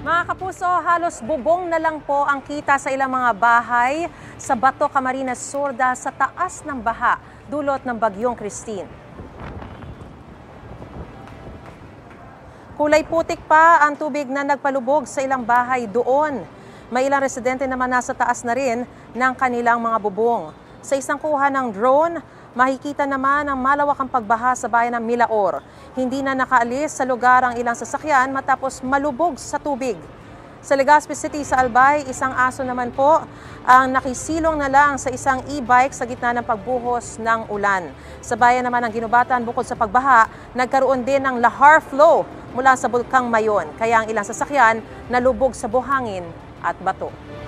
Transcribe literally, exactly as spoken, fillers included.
Mga kapuso, halos bubong na lang po ang kita sa ilang mga bahay sa Bato, Camarines Sur dahil sa taas ng baha dulot ng bagyong Christine. Kulay putik pa ang tubig na nagpalubog sa ilang bahay doon. May ilang residente naman nasa taas na rin ng kanilang mga bubong. Sa isang kuha ng drone, makikita naman ang malawakang pagbaha sa bayan ng Milaor. Hindi na nakaalis sa lugar ang ilang sasakyan matapos malubog sa tubig. Sa Legazpi City sa Albay, isang aso naman po ang nakisilong na lang sa isang e-bike sa gitna ng pagbuhos ng ulan. Sa bayan naman ng Ginubatan, bukod sa pagbaha, nagkaroon din ng lahar flow mula sa Bulkang Mayon. Kaya ang ilang sasakyan nalubog sa buhangin at bato.